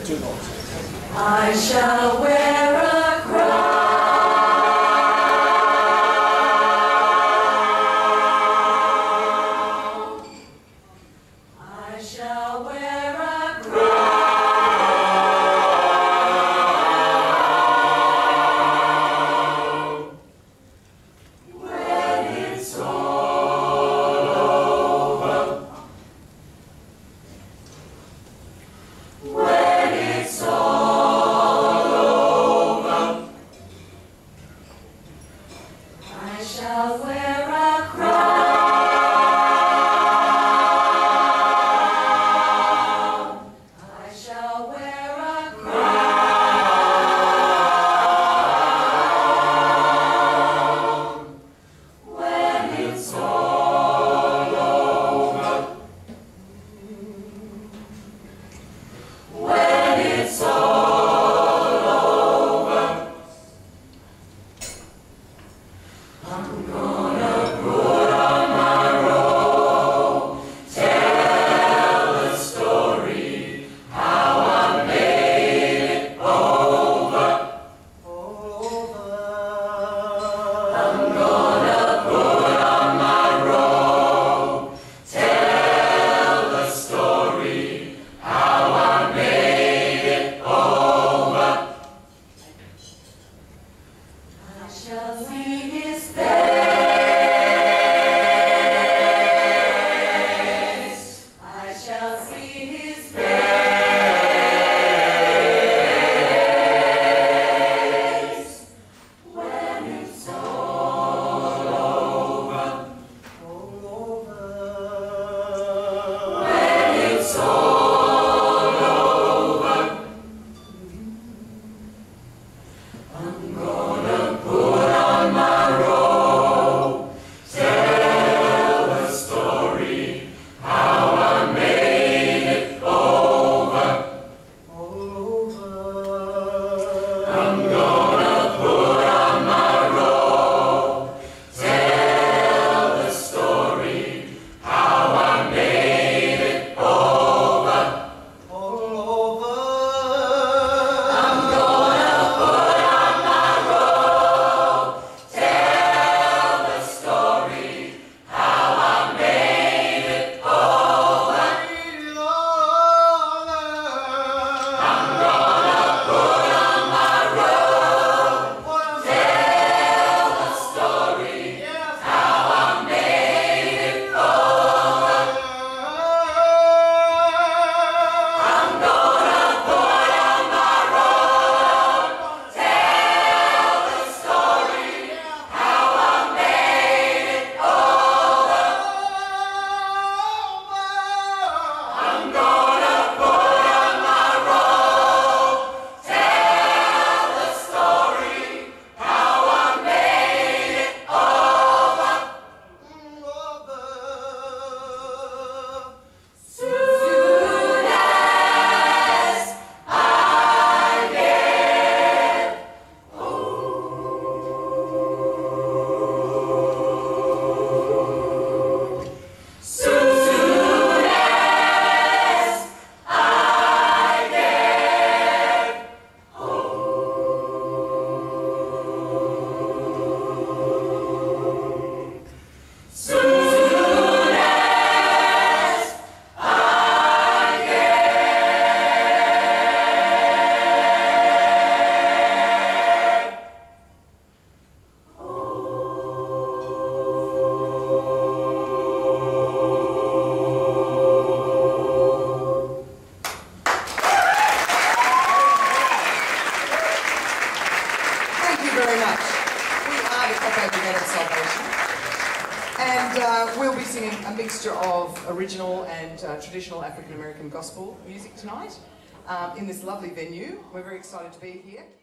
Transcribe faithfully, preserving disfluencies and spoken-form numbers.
two notes. I shall wear a crown. I shall wear a crown. When it's all over. When it's all over, I shall wear a crown. I shall wear a crown. When it's all over. When it's all over, I'm gonna put on my robe, tell the story, how I made it over. I'm gonna put on my robe, tell the story, how I made it over. I shall see his face. I shall see his face. When it's all over. When it's all over. I'm gonna put on my robe, tell the story, how I made it over. I'm gonna put on my robe, tell the story, how I made it over. I'm gonna put on my robe, tell the story, how I made it over. I'm gonna put on my robe, tell the story, how I made it over. I'm gonna put on my robe, tell the story, how I made it over. I'm gonna put on my robe, tell the story, how I made it over. Soon as I get home. Soon as I get home. Soon as I get Thank you very much. We are the Cafe Brigade of Salvation, and uh, we'll be singing a mixture of original and uh, traditional African American gospel music tonight um, in this lovely venue. We're very excited to be here.